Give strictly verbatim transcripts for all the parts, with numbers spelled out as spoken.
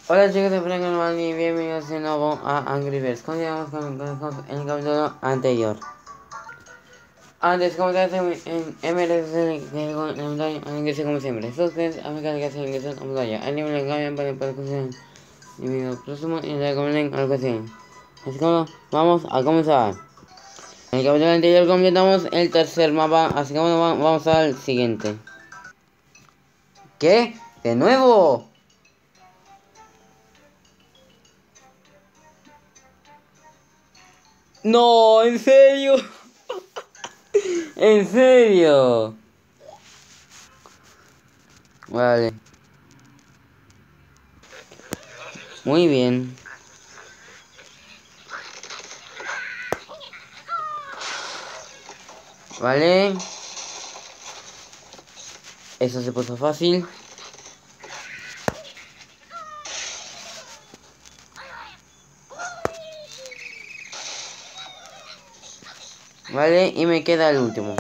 Hola chicos de Frank Normal y bienvenidos de nuevo a Angry Birds. Continuamos con, con, con el capítulo anterior. Antes, como te hace en M R C, que se como siempre. Suscríbete a mi canal que hace que son como ya. El nivel de cambio para poder conseguir el video próximo y recomienden algo así. Así como vamos a comenzar. En el capítulo anterior completamos el tercer mapa, así que bueno, vamos al siguiente. ¿Qué? ¿De nuevo? No, en serio. ¿En serio? Vale. Muy bien. Vale. Eso se puso fácil. Vale, y me queda el último.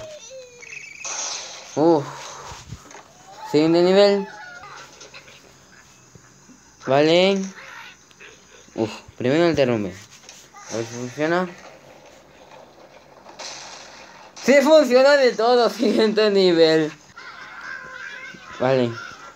Uff. Siguiente nivel. Vale. Uff, primero el derrumbe. A ver si funciona. ¡Sí funciona de todo! Siguiente nivel. Vale.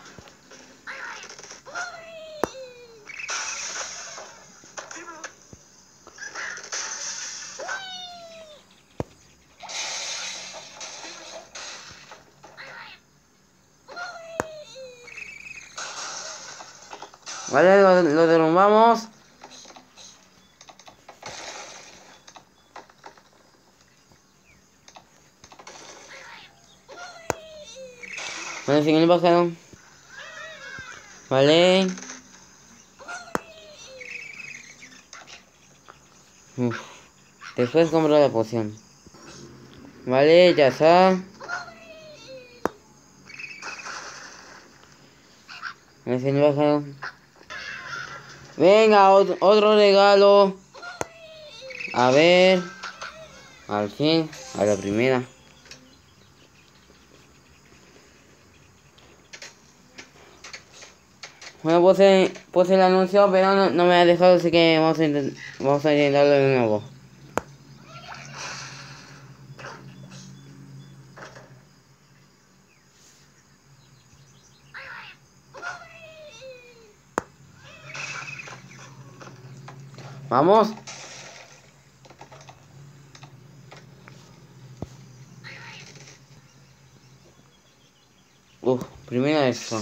Vale, lo, lo derrumbamos. Vale, siguiente pájaro. Vale. Uf. Después compro la poción. Vale, ya está. Vale, siguiente pájaro. Venga, otro, otro regalo. A ver. Al fin, a la primera. Bueno, puse, puse el anuncio, pero no, no me ha dejado, así que vamos a, intent vamos a intentarlo de nuevo. Vamos. Uf, primero esto.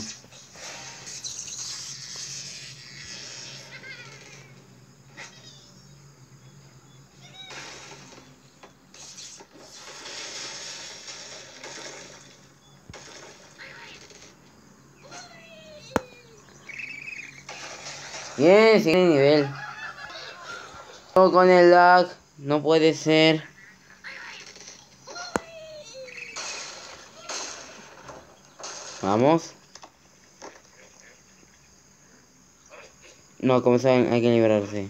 Bien, siguiente nivel. No, con el lag, no puede ser. Vamos. No, como saben, hay que liberarse.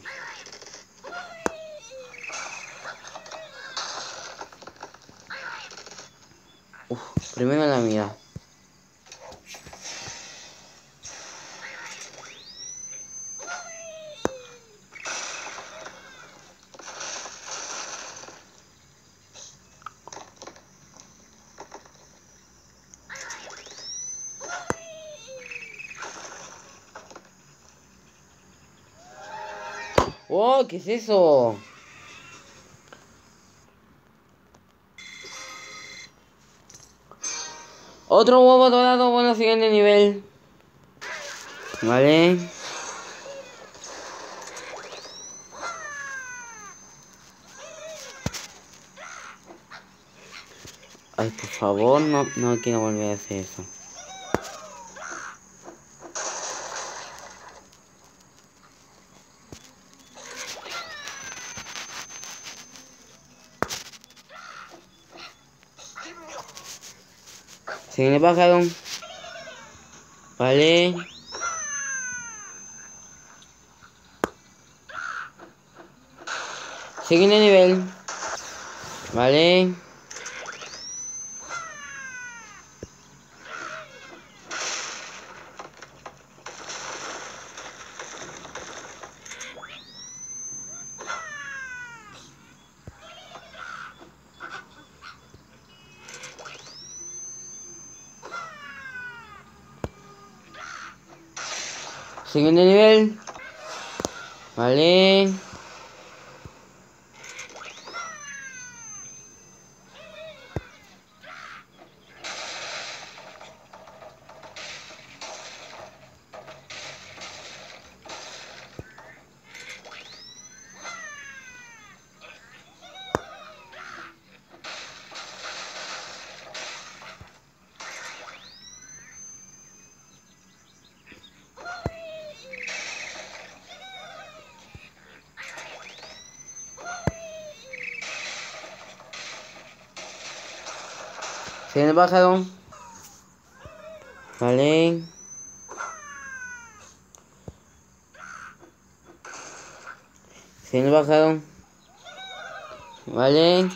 Uf, primero la mira. Oh, ¿qué es eso? Otro huevo dorado, bueno, siguiente nivel. Vale. Ay, por favor, no, no quiero volver a hacer eso. Siguiente pájaro. Vale. Siguiente nivel. Vale. Siguiente nivel. Vale. Siguiente pájaro. Vale. Siguiente pájaro. Vale.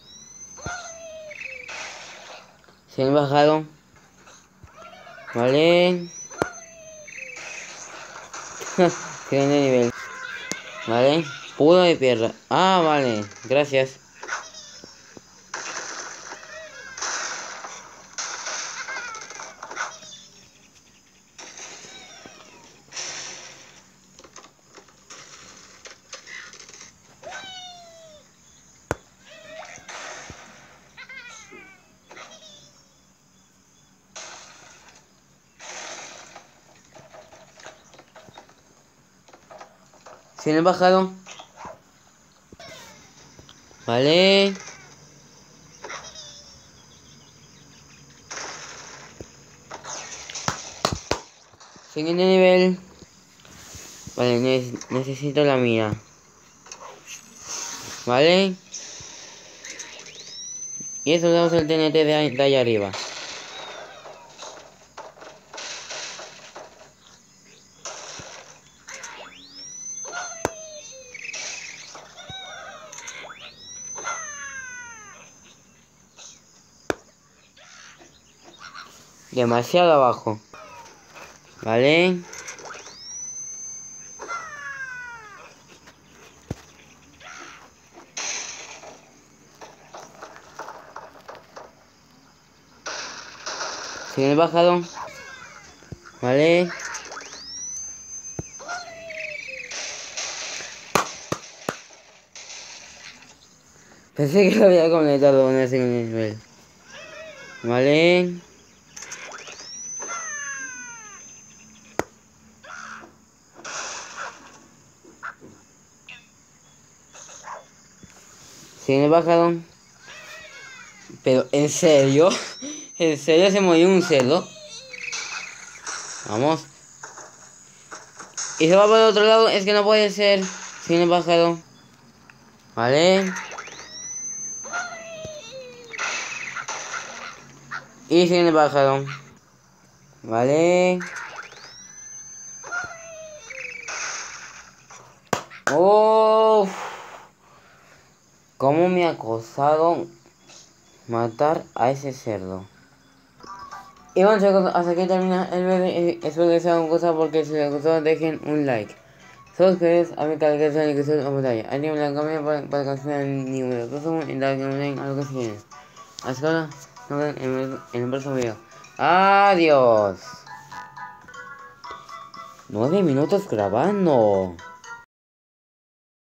Siguiente pájaro. Vale. Siguiente nivel. Vale. Puro de piedra. Ah, vale. Gracias. Siguiente pájaro. Vale. Siguiente nivel. Vale, ne necesito la mía. Vale. Y eso usamos el T N T de, ahí, de ahí arriba. Demasiado abajo. Vale. Sigue el bajado. Vale. Pensé que lo había completado en ese nivel. Vale. Sigue el bajado. Pero, ¿en serio? ¿En serio se murió un cerdo? Vamos. Y se va por el otro lado. Es que no puede ser. Sigue el bajado. Vale. Y sigue el bajado. Vale. Oh. ¿Cómo me ha costado matar a ese cerdo? Y bueno chicos, hasta aquí termina el vídeo. Espero que les haya gustado, porque si les gustó dejen un like. Suscríbete a mi canal que es el que se pantalla. Activen la campanilla para, para que no se vean ningún video y darle un like a lo que se viene. Hasta ahora, nos vemos en el, en el próximo video. Adiós. Nueve minutos grabando.